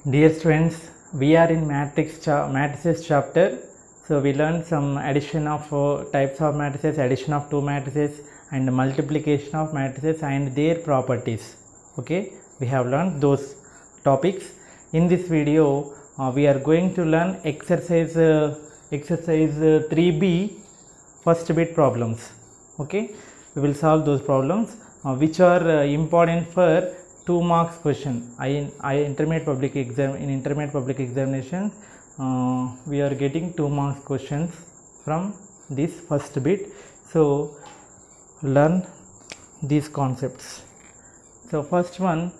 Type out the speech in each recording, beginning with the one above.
Dear students, we are in matrices chapter. So we learned some addition of types of matrices, addition of two matrices, and multiplication of matrices and their properties. Okay, we have learned those topics. In this video, we are going to learn exercise 3B first bit problems. Okay, we will solve those problems which are important for 2 marks question. Intermediate public examination we are getting 2 marks questions from this first bit. So learn these concepts. So first one,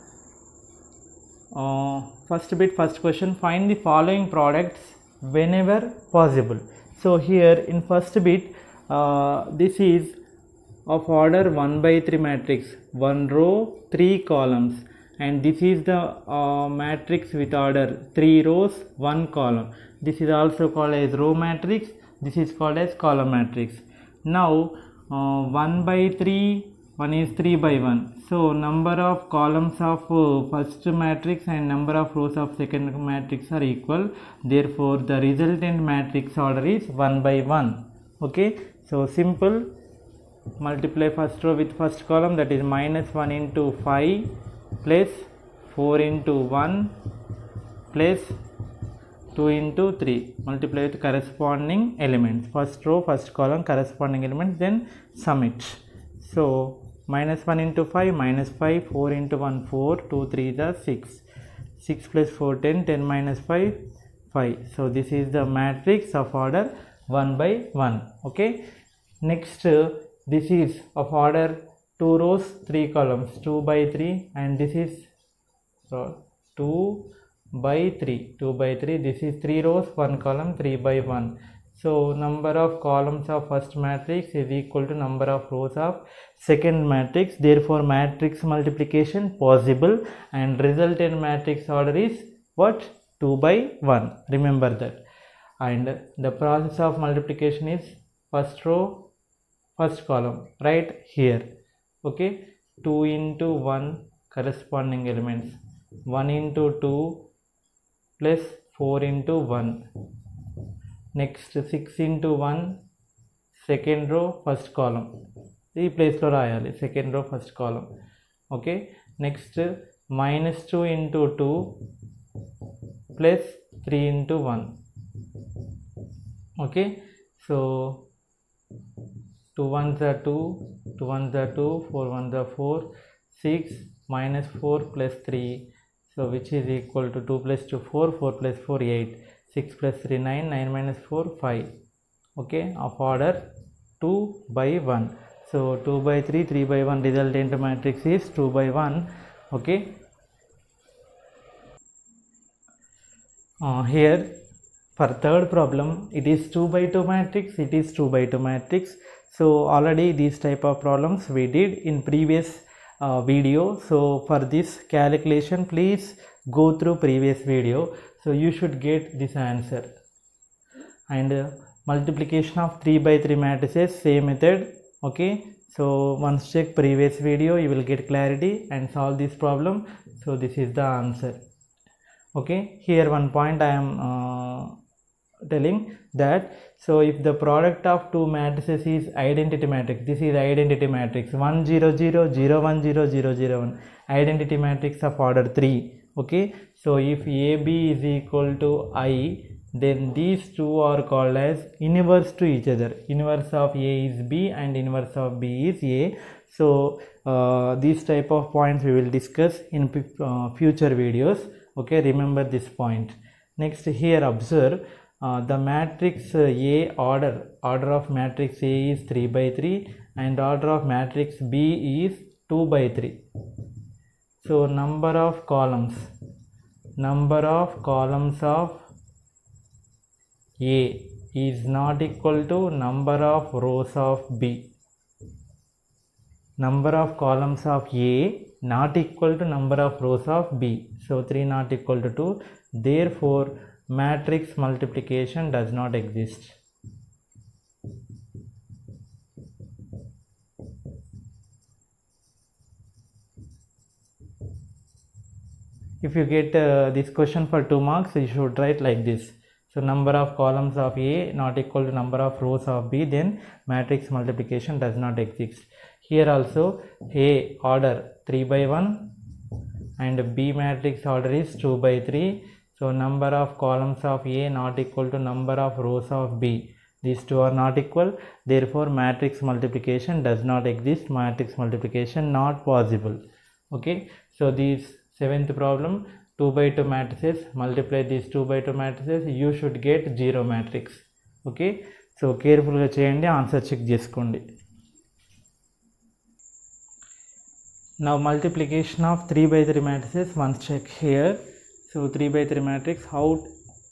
first bit, first question, find the following products whenever possible. So here in first bit, this is of order 1 by 3 matrix, 1 row 3 columns, and this is the matrix with order 3 rows 1 column. This is also called as row matrix, this is called as column matrix. Now 1 by 3, 1 is 3 by 1, so number of columns of first matrix and number of rows of second matrix are equal, therefore the resultant matrix order is 1 by 1. Okay, so simple. Multiply first row with first column, that is minus 1 into 5 plus 4 into 1 plus 2 into 3. Multiply with corresponding elements, first row first column corresponding elements, then sum it. So minus 1 into 5 minus 5, 4 into 1 4, 2 3 is 6, 6 plus 4 10, 10 minus 5 5. So this is the matrix of order 1 by 1. Okay, next this is of order 2 rows 3 columns, 2 by 3, and this is 2 by 3, 2 by 3, this is 3 rows 1 column, 3 by 1. So number of columns of first matrix is equal to number of rows of second matrix, therefore matrix multiplication possible, and resultant matrix order is what? 2 by 1. Remember that. And the process of multiplication is first row first column right here. Okay, 2 into 1 corresponding elements, 1 into 2 plus 4 into 1, next 6 into 1 second row first column, the place lo rayali second row first column. Okay, next minus 2 into 2 plus 3 into 1. Okay, so 2 1s are 2, 2 1s are 2, 4 1s are 4, 6 minus 4 plus 3, so which is equal to 2 plus 2 4, 4 plus 4 8, 6 plus 3 9, 9 minus 4 5. Okay, of order 2 by 1. So 2 by 3, 3 by 1, resultant matrix is 2 by 1. Okay, here for third problem, it is 2 by 2 matrix, it is 2 by 2 matrix. So already these type of problems we did in previous video. So for this calculation, please go through previous video, so you should get this answer. And multiplication of 3 by 3 matrices, same method. Okay, so once check previous video, you will get clarity and solve this problem. So this is the answer. Okay, here one point I am telling that, so if the product of two matrices is identity matrix, this is identity matrix 1 0 0 0 1 0 0 0 1, identity matrix of order 3. Okay, so if AB is equal to I, then these two are called as inverse to each other. Inverse of A is B and inverse of B is A. So these type of points we will discuss in future videos. Okay, remember this point. Next, here observe the matrix A order of matrix A is 3 by 3 and order of matrix B is 2 by 3. So number of columns of A is not equal to number of rows of B. Number of columns of A not equal to number of rows of B. So 3 not equal to 2. Therefore matrix multiplication does not exist. if you get this question for 2 marks, you should write like this. So number of columns of A not equal to number of rows of B, then matrix multiplication does not exist. Here also A order 3 by 1 and B matrix order is 2 by 3. So number of columns of A not equal to number of rows of B. These two are not equal, therefore matrix multiplication does not exist. Matrix multiplication not possible. Okay, so this 7th problem, 2 by 2 matrices, multiply these 2 by 2 matrices, you should get 0 matrix. Okay, so careful ga cheyandi, answer check cheskondi. Now multiplication of 3 by 3 matrices, once check here. So 3 by 3 matrix, how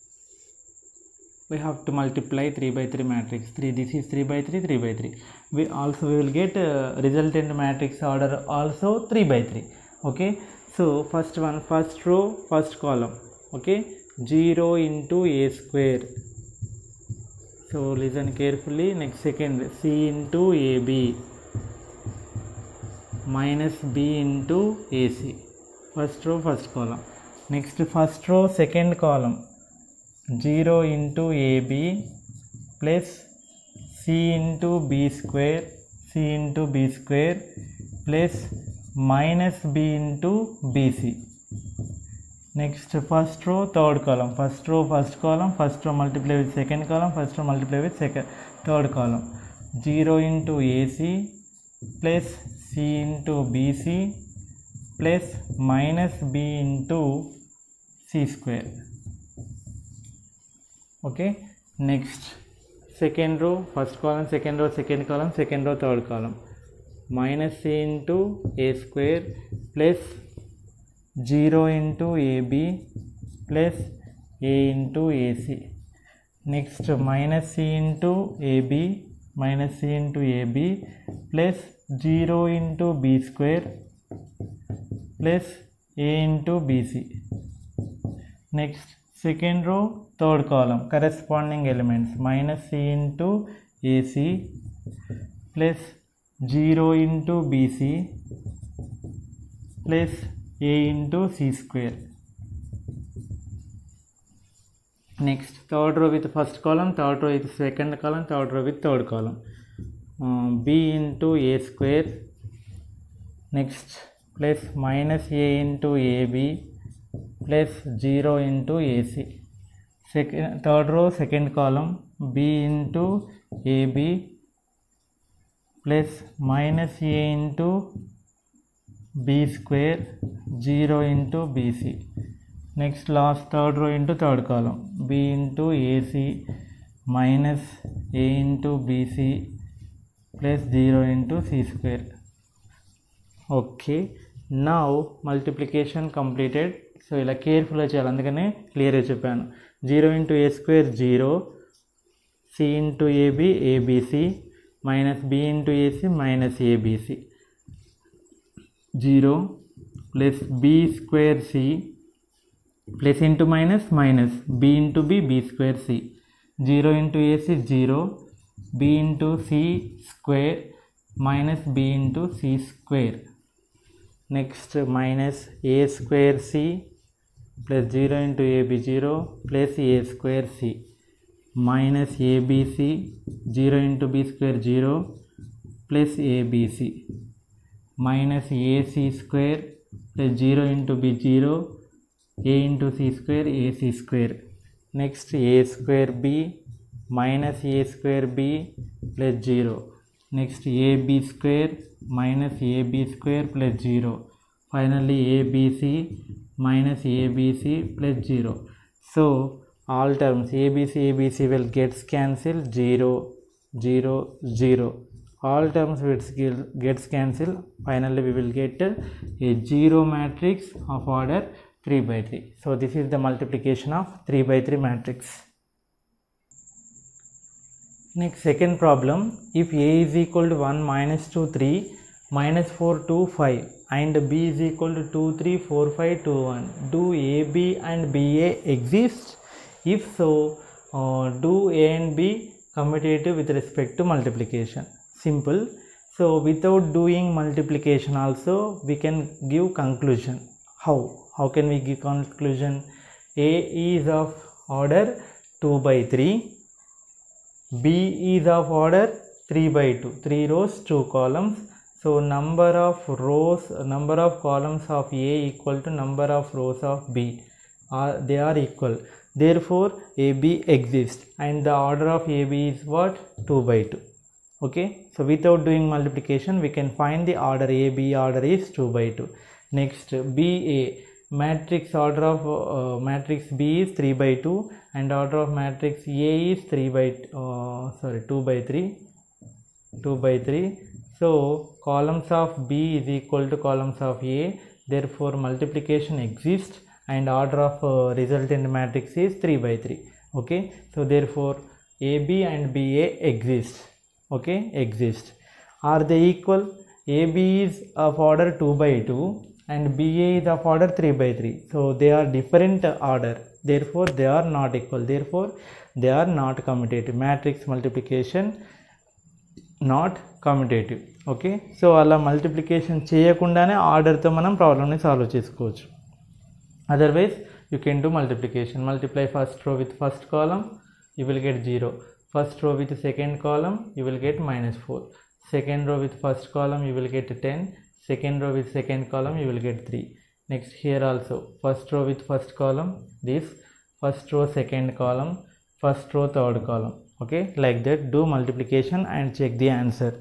we have to multiply 3 by 3 matrix. 3, this is 3 by 3, 3 by 3. We will get resultant matrix order also 3 by 3. Okay, so first one, first row, first column. Okay, 0 into A square. So listen carefully. Next, second, C into AB minus B into AC. First row, first column. Next, first row, second column, 0 into AB plus C into B square, C into B square plus minus B into BC. Next, first row, third column, first row, first column, first row multiply with second column, first row multiply with third column, 0 into AC plus C into BC plus minus B into C square. Okay, next, second row, first column, second row, second column, second row, third column, minus C into A square plus 0 into AB plus A into AC. Next, minus C into AB minus C into AB plus 0 into B square plus A into BC. Next, second row, third column, corresponding elements, minus C into AC plus 0 into BC plus A into C square. Next, third row with first column, third row with second column, third row with third column, B into A square. Next, plus minus A into AB plus 0 into AC. Third row, second column, B into AB plus minus A into B square, 0 into BC. Next, last third row into third column, B into AC minus A into BC plus 0 into C square. Okay, now multiplication completed. So ఇలా కేర్ఫుల్గా చేయాలి, అందుకనే క్లియర్గా చెప్పాను. 0 into A square 0, C into AB ABC minus B into AC minus ABC, 0 plus B square C plus into minus minus B into B square C, 0 into AC 0, B into C square minus B into C square. Next, minus A square C plus 0 into AB 0 plus A square C minus ABC 0 into B square 0 plus ABC minus AC square plus 0 into B 0 A into C square AC square. Next, A square B minus A square B plus 0. Next, AB square minus AB square plus 0. Finally, ABC minus ABC plus 0. So all terms ABC will gets cancelled, 0 0 0. All terms gets cancelled. Finally, we will get a 0 matrix of order 3 by 3. So this is the multiplication of 3 by 3 matrix. Next, second problem, if A is equal to 1 minus 2 3 minus 4 2 5 and B is equal to 2 3 4 5 2 1, do AB and BA exist? If so, do A and B commutative with respect to multiplication? Simple. So without doing multiplication also we can give conclusion. How how can we give conclusion? A is of order 2 by 3, B is of order 3 by 2, 3 rows 2 columns. So number of columns of A equal to number of rows of B, they are equal. Therefore AB exists, and the order of AB is what? 2 by 2. Okay, so without doing multiplication we can find the order AB. Order is 2 by 2. Next, BA, matrix order of matrix B is 3 by 2 and order of matrix A is 2 by 3. So columns of B is equal to columns of A, therefore multiplication exists and order of resultant matrix is 3 by 3. Okay, so therefore AB and BA exist. Okay, exist. Are they equal? AB is of order 2 by 2 and BA is of order 3 by 3. So they are different order, therefore they are not equal, therefore they are not commutative. Matrix multiplication not commutative. Okay, so అలా multiplication చేయకుండానే ఆర్డర్తో మనం ప్రాబ్లమ్ని solve చేసుకోవచ్చు. Otherwise you can do multiplication. Multiply first row with first column, you will get 0. First row with second column, you will get -4. Second row with first column, you will get 10. Second row with second column, you will get 3. Next, here also first row with first column, this first row second column, first row third column. Okay, like that do multiplication and check the answer.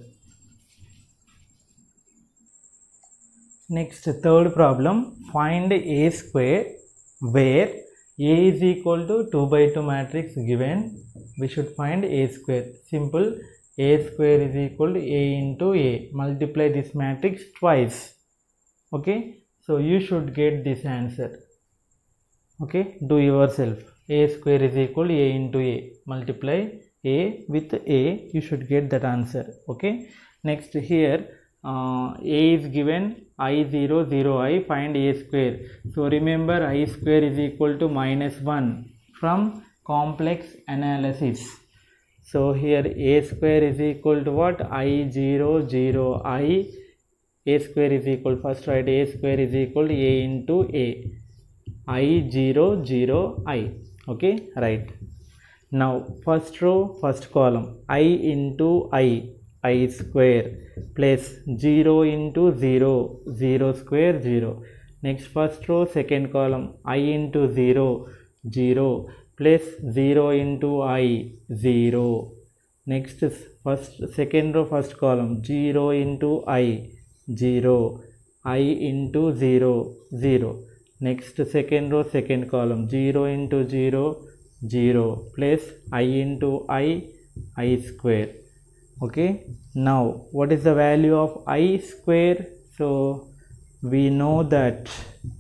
Next, third problem, find A square where A is equal to 2 by 2 matrix given. We should find A square. Simple, A square is equal to A into A. Multiply this matrix twice. Okay, so you should get this answer. Okay, do yourself. A square is equal to A into A. Multiply A with A, you should get that answer. Okay, next here A is given I0 0 I, find A square. So remember I square is equal to -1 from complex analysis. So here A square is equal to what? I0 0 I. A square is equal, first write A square is equal to A into A. I0 0 I. Okay, right. Now first row first column, I into I square plus 0 into 0, 0 square 0. Next first row second column, I into 0, 0 plus 0 into I, 0. Next second row first column, 0 into I, 0, I into 0, 0. Next second row second column, 0 into 0, 0 plus I into I square. Okay, now what is the value of I square? So we know that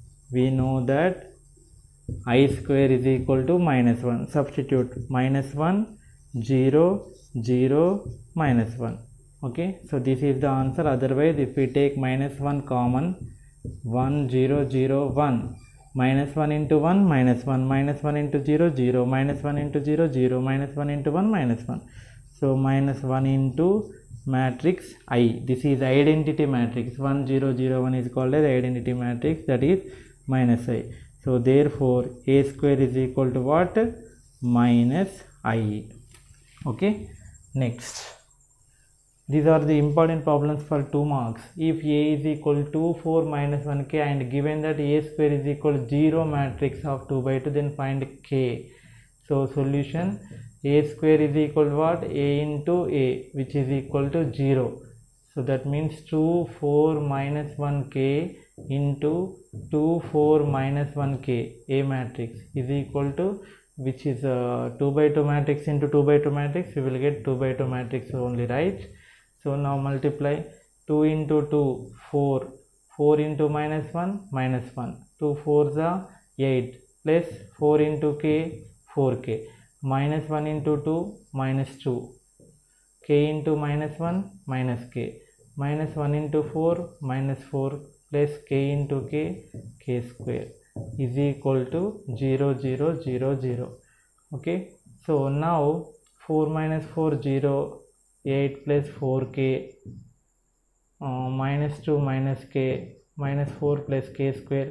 I square is equal to -1. Substitute -1 0 0 -1. Okay, so this is the answer. Otherwise if we take -1 common, 1 0 0 1, -1 into 1 -1, -1 into 0 0, -1 into 0 0, -1 into 1 -1. So -1 into matrix I. This is identity matrix. 1 0 0 1 is called as identity matrix, that is -I. So therefore A square is equal to what? -I. Okay, next, these are the important problems for 2 marks. If A is equal to 4 minus 1k and given that A square is equal to 0 matrix of 2 by 2, then find k. So solution, A square is equal to what? A into A, which is equal to 0. So that means 2 4 minus 1k into 2 4 minus 1k, A matrix is equal to, which is 2 by 2 matrix into 2 by 2 matrix, we will get 2 by 2 matrix only, right? So now multiply 2 into 2 4, 4 into -1 -1, 2 4s are 8 plus 4 into k 4k, -1 into 2 -2, k into -1 -k, -1 into 4 -4 plus k into k square is equal to 0 0 0 0. Okay, so now 4 minus 4 0, 8 plus 4k, -2 minus k, -4 plus k square,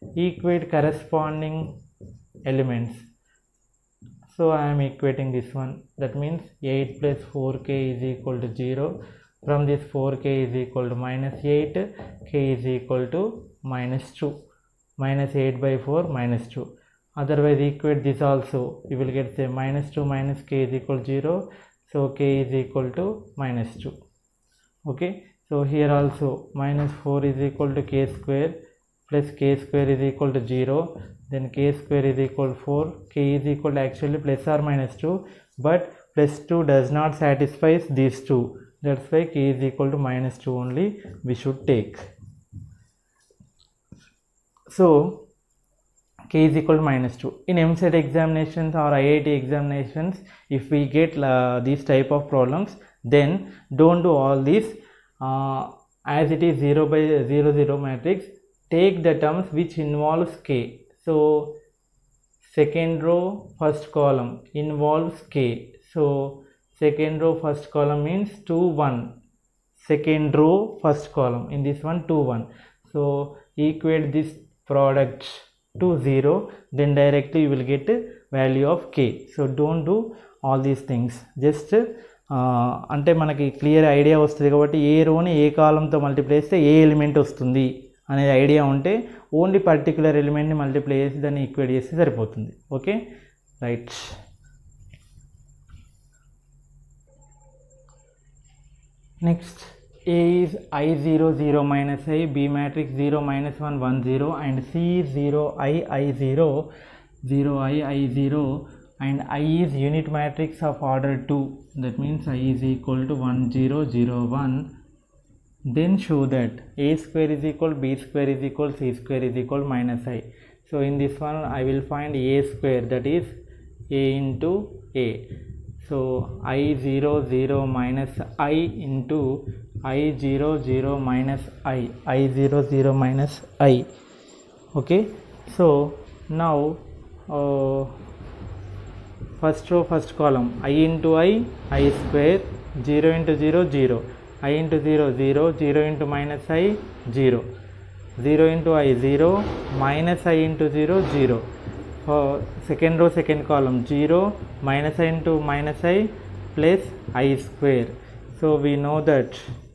equate corresponding elements. So I am equating this one, that means 8 plus 4k is equal to 0. From this 4k is equal to minus 8, k is equal to minus 2, minus 8 by 4 minus 2. Otherwise equate this also, you will get say minus 2 minus k is equal to 0, so k is equal to minus 2. Okay, so here also minus 4 is equal to k square plus k square is equal to 0, then k square is equal to 4, k is equal to actually plus or minus 2, but plus 2 does not satisfy these two, that's why k is equal to minus 2 only we should take. So k is equal to minus 2. In MCET examinations or IIT examinations, if we get these type of problems, then don't do all these. As it is 0 by 0 0 matrix, take the terms which involves k. So second row first column involves k. So second row first column means 2 1. Second row first column, in this one 2 1. So equate this product to 0, then directly you will get value of k. So don't do all these things. Just అంటే మనకి clear idea వస్తుంది కాబట్టి ఏ రోని ఏ కాలంతో multiply చేస్తే ఏ element వస్తుంది అనే idea ఉంటే only particular ఎలిమెంట్ని multiply చేసి దాన్ని ఈక్వేట్ చేస్తే సరిపోతుంది. Okay, right. Next A is I 0 0 minus I, B matrix 0 minus 1 1 0, and C is 0 I 0 0 I 0, and I is unit matrix of order 2, that means I is equal to 1 0 0 1. Then show that A square is equal, B square is equal, C square is equal minus I. So in this one I will find A square, that is A into A. So I 0 0 minus I into I 0 0 minus I 0 0 minus I. Okay, so now first row first column I into I square, 0 into 0 0, I into 0 0, 0 into minus I 0, 0 into I 0, minus I into 0 0. For second row second column 0 minus I into minus I plus I square. So we know that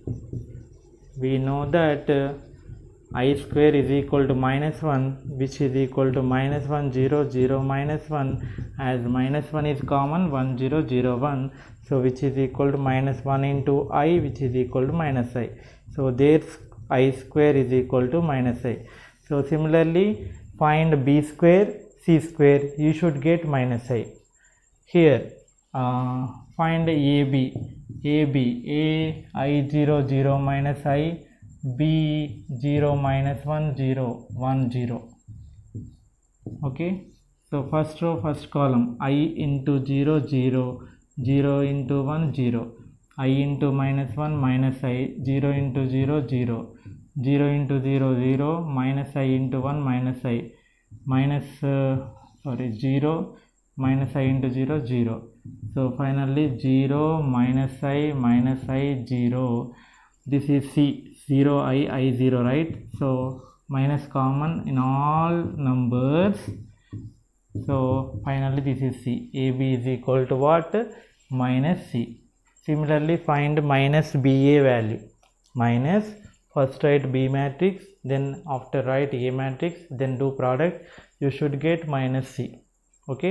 I square is equal to minus 1, which is equal to minus 1 0 0 minus 1, as minus 1 is common, 1 0 0 1, so which is equal to minus 1 into I, which is equal to minus I. So there I square is equal to minus I. So similarly find B square, C square, you should get minus I. Here find AB, A I 0 0 minus I, B 0 minus 1 0 1 0. Okay, so first row first column I into 0 0, 0 into 1 0, I into minus 1 minus I, 0 into 0 0, 0 into 0 0, minus I into 1 minus I, minus 0 minus I into 0 0. So finally 0 minus I 0, this is C, 0 I 0, right? So minus common in all numbers, so finally this is C. AB is equal to what? Minus C. Similarly find minus BA value, minus, first write B matrix, then after write A matrix, then do product, you should get minus C. Okay,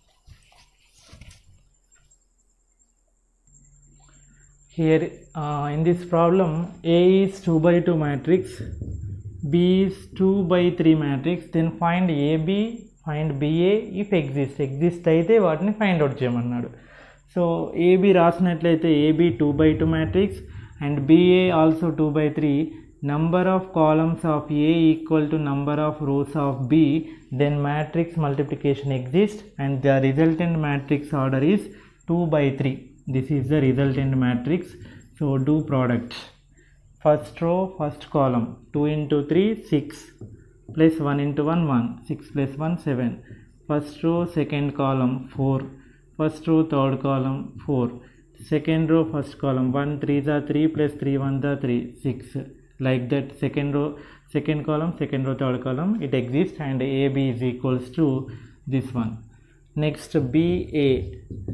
here in this problem A is 2 by 2 matrix, B is 2 by 3 matrix, then find AB, find BA if exist అయితే వాటిని find out చేయమన్నాడు. So AB రాసినట్లయితే AB 2 by 2 matrix and BA also 2 by 3, number of columns of A equal to number of rows of B, then matrix multiplication exists and the resultant matrix order is 2 by 3. This is the resultant matrix. So do product. First row first column 2 into 3 6, plus 1 into 1 1, 6 plus 1 7. First row second column 4, first row third column 4, second row first column 1 3 the 3 plus 3 1 the 3 6, like that, second row, second column, second row, third column, it exists, and AB is equals to this one. Next, BA.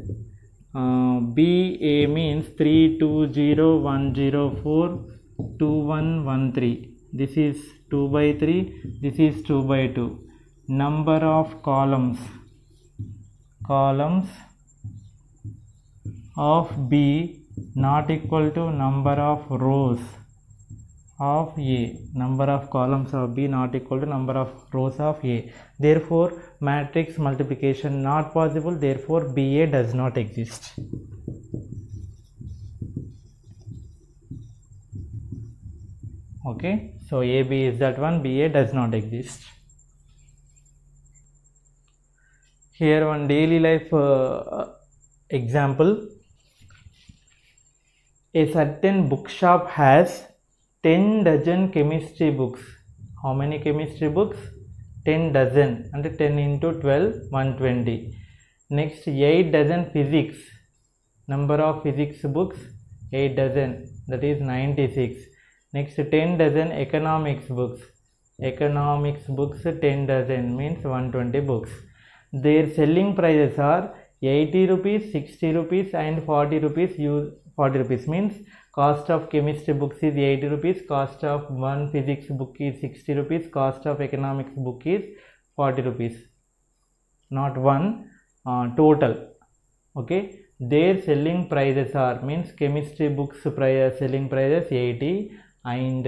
BA means 320,104,2113. This is 2 by 3, this is 2 by 2. Number of columns of B not equal to number of rows of A. Number of columns of B not equal to number of rows of A. Therefore, matrix multiplication not possible. Therefore, BA does not exist. Okay, so AB is that one, BA does not exist. Here one daily life example. A certain bookshop has 10 dozen chemistry books. How many chemistry books? 10 dozen, and 10 into 12, 120. Next, 8 dozen physics. Number of physics books, 8 dozen, that is 96. Next, 10 dozen economics books. Economics books 10 dozen means 120 books. Their selling prices are 80 rupees, 60 rupees and 40 rupees. 40 rupees means cost of chemistry books is 80 rupees, cost of one physics book is 60 rupees, cost of economics book is 40 rupees. Not one, total. Okay, their selling prices are, means chemistry books selling prices 80 and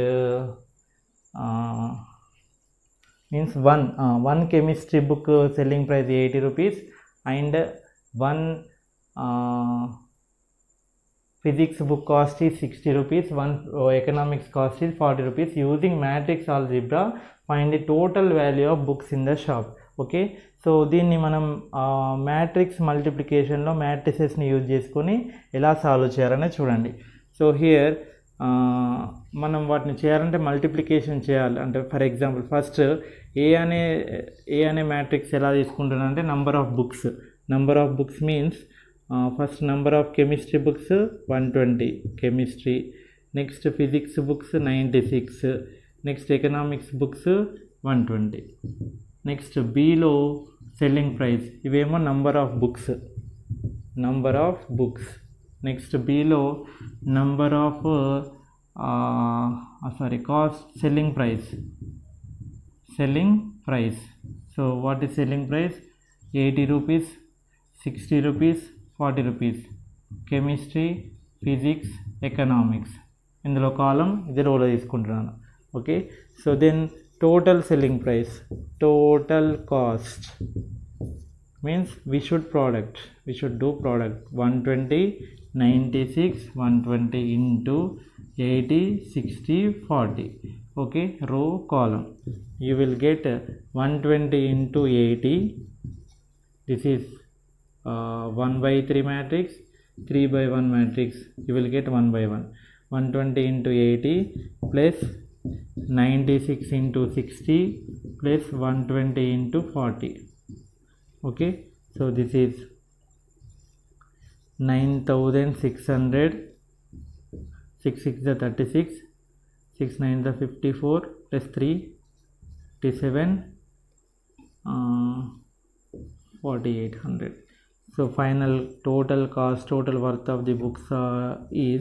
means one chemistry book selling price 80 rupees and one physics book cost is 60 rupees, one economics cost is 40 rupees. Using matrix algebra, find the total value of books in the shop. Okay, so దీన్ని మనం matrix మల్టిప్లికేషన్లో మ్యాట్రిసెస్ని use చేసుకొని ఎలా solve చేయాలనే చూడండి. So here మనం వాటిని చేయాలంటే multiplication చేయాలి. అంటే ఫర్ ఎగ్జాంపుల్ ఫస్ట్ ఏ అనే మ్యాట్రిక్స్ ఎలా తీసుకుంటున్నా అంటే number of books means first number of chemistry books 120 chemistry, next physics books 96, next economics books 120. next B lo selling price, ivemo number of books, next B lo number of cost, selling price. So what is selling price? 80 rupees, 60 rupees, 40 rupees. Chemistry, physics, economics, ఇందులో column ఇది రోలో తీసుకుంటున్నాను. Okay, so then total selling price, total cost means we should do product 120, 96, 120 into 80, 60, 40. okay, row column you will get 120 into 80, this is 1 by 3 matrix, 3 by 1 matrix, you will get 1 by 1. 120 into 80 plus 96 into 60 plus 120 into 40. okay, so this is 9600, 6 6 is 36, 6 9 is 54 plus 3 57, 4800. So final total cost, total worth of the books is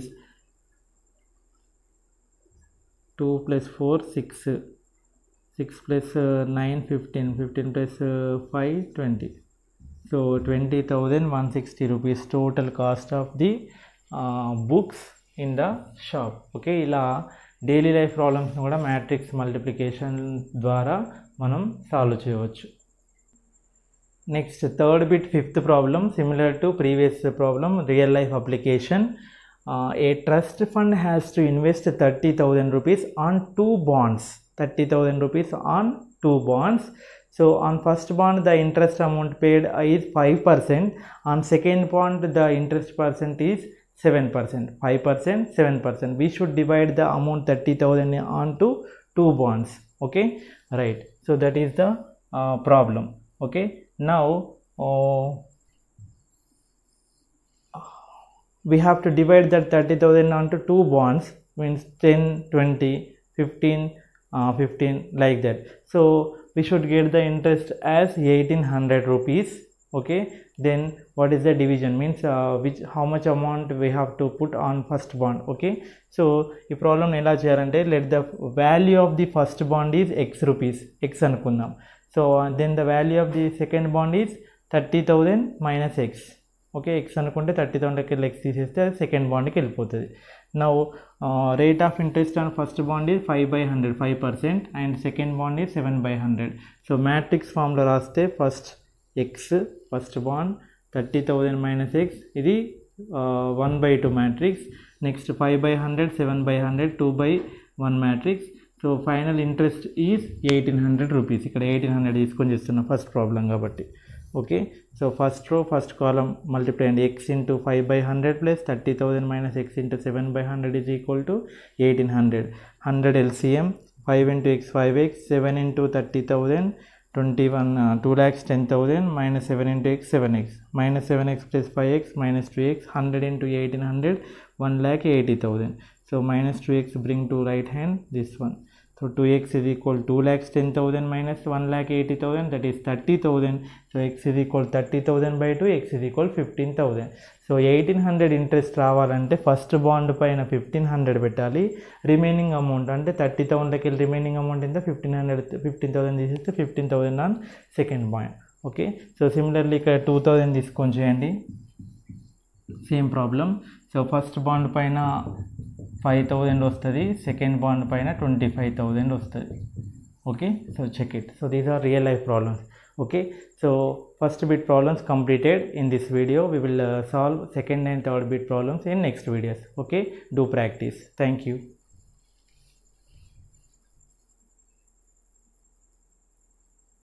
2 plus 4 6, 6 plus 9 15, 15 plus 5 20. So 20,160 rupees total cost of the books in the shop. okay, ఇలా daily life ప్రాబ్లమ్స్ని కూడా matrix multiplication ద్వారా మనం solve చేయవచ్చు. Next, third bit, fifth problem, similar to previous problem, real life application. A trust fund has to invest 30,000 rupees on 2 bonds. 30,000 rupees on 2 bonds. So on first bond the interest amount paid is 5%. On second bond the interest percent is 7%. 5%, 7%. We should divide the amount 30,000 onto 2 bonds. Okay, right. So that is the problem. Okay. Now we have to divide that 30,000 onto 2 bonds, means 10, 20, 15 like that. So we should get the interest as 1800 rupees. Okay, then what is the division means how much amount we have to put on first bond. Okay, so ఈ problem ఎలా చేయాలంటే let the value of the first bond is x rupees, x అనుకుందాం. So then the value of the second bond is 30,000 minus x. Okay, x అనుకుంటే 30,000కి వెళ్ళి x తీసేస్తే అది second బాండ్కి వెళ్ళిపోతుంది. Now rate of interest on first bond is 5/100, 5%, and second bond is 7/100. So matrix ఫామ్లో రాస్తే first x first bond 30,000 minus x, ఇది 1/2 matrix. Next 5/100, 7/100, 2/1 matrix. So final interest is 1800 rupees. ఇక్కడ 1800 తీసుకొని చేస్తున్నాం ఫస్ట్ ప్రాబ్లం కాబట్టి. Okay, so first row first column multiply and x into 5/100 plus 30,000 minus x into 7/100 is equal to 1800. 100 LCM, 5 into x 5x, 7 into 30,000 21 2,10,000 minus 7 into x 7x, minus 7x plus 5x minus 2x, 100 into 1800 1,80,000. So minus 2x bring to right hand this one. So 2x is equal to 2,10,000 minus 1,80,000, that is 30,000. So x is equal 30,000 by 2, x is equal 15,000. So 1800 interest రావాలంటే first bond పైన 1500 పెట్టాలి. Remaining amount అంటే 30,000కి వెళ్ళి remaining amount ఎంత 15,000 తీసేస్తే 15,000 on second bond. Okay, so similarly ఇక్కడ 2,000 తీసుకొని చేయండి, same problem. So first bond పైన 5,000 వస్తుంది, సెకండ్ బాండ్ పైన 25,000 వస్తుంది. Okay, so check it. So these are real life problems. Okay, so first bit problems completed in this video. We will solve second and third bit problems in next videos. Okay, do practice. Thank you.